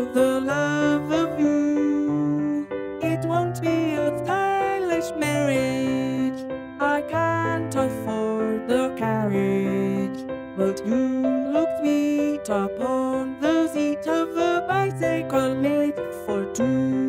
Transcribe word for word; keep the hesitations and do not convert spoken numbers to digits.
for the love of you. It won't be a stylish marriage, I can't afford the carriage, but you look sweet upon the seat of a bicycle made for two.